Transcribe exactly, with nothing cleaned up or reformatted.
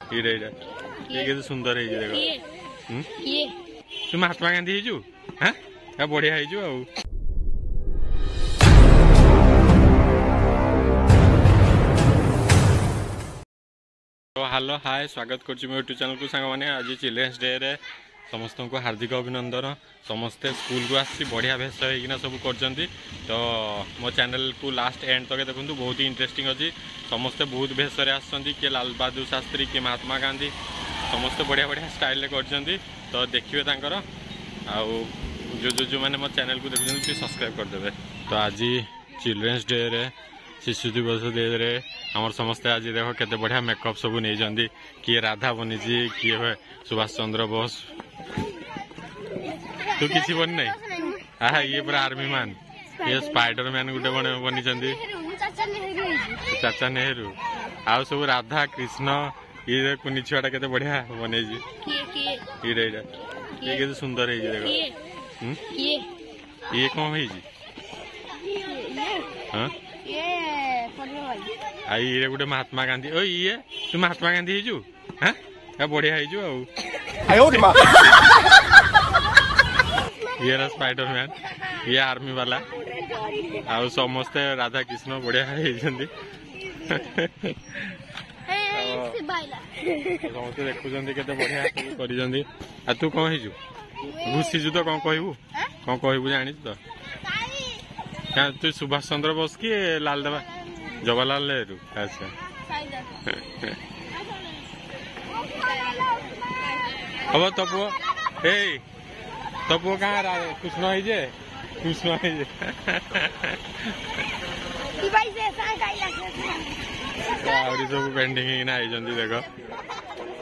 ଏଇଟା ଏଇଟା ये केତେ ସୁନ୍ଦର ହେଇଛି ଦେଖ। ତୁ ମହାତ୍ମା ଗାନ୍ଧୀ ହେଇଛୁ ହାଁ ବଢିଆ ହେଇଛୁ ଆଉ। हेलो हाय स्वागत करुँच मो यूट्यूब चैनल को सांग मैंने आज चिल्ड्रेन्स डे रे समस्त को हार्दिक अभिनंदन। समस्ते स्कूल को आसी बढ़िया भेष होना सब कर तो मो चैनल को लास्ट एंड तक देखो बहुत ही इंटरेस्टिंग अच्छी। समस्ते बहुत भेष किए लाल बहादुर शास्त्री किए महात्मा गांधी समस्ते बढ़िया बढ़िया स्टाइल कर तो देखिए तांकर आउ जो जो जो मैंने मो चैनल को देखते सब्सक्राइब करदे। तो आज चिल्ड्रेन्स डे रे शिशु दिवस डे रे आमर समस्ते आज देख केते बढ़िया मेकअप सब नहीं किए राधा बनी किए सुभाष चंद्र बोस तू किसी बन नहीं आहा ये पूरा आर्मी मैन ये स्पाइडर मैन गुटे बनी चाचा नेहरू आउ सब राधा कृष्ण ये कुनी छुआटा केते बढ़िया बने ये केते सुंदर है देख ये कौन है हाँ आई ये गोटे महात्मा गांधी ओ ये तू महात्मा गांधी हेजु हां बढ़िया हेजु आउ ये स्पाइडर मैन ये आर्मी वाला आउ समस्ते राधा कृष्ण बढ़िया हेजंदी समस्ते देखुचंदी केते बढ़िया करिजंदी आ तू कौन हेजु घुसीजु तो कौन कहबू कौन कहबू जानि तो क्या तू सुभाष चंद्र बोस की लाल देवा जवाहरलाल नेहरू अच्छा अब तो पुओ ए तो पुओ कहाँ कृष्ण है जे कृष्ण है जे सब पेंडिंग ना देख